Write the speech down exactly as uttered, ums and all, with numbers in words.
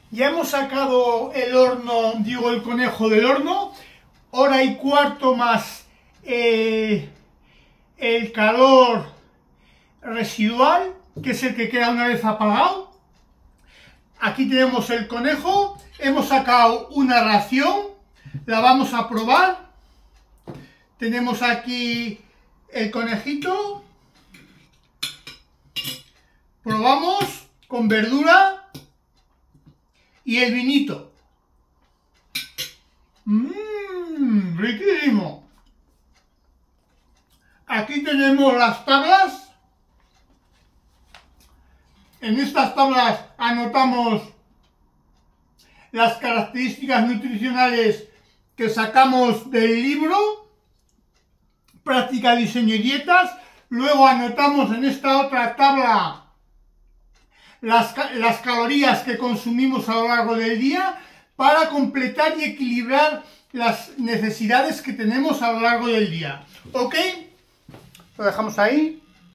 Ya hemos sacado el horno, digo el conejo del horno, hora y cuarto más eh, el calor residual, que es el que queda una vez apagado. Aquí tenemos el conejo, hemos sacado una ración, la vamos a probar. Tenemos aquí el conejito, probamos con verdura y el vinito. Mmm, riquísimo. Aquí tenemos las tablas. En estas tablas anotamos las características nutricionales que sacamos del libro Práctica, Diseño y Dietas. Luego anotamos en esta otra tabla las, las calorías que consumimos a lo largo del día para completar y equilibrar las necesidades que tenemos a lo largo del día. ¿Ok? Lo dejamos ahí.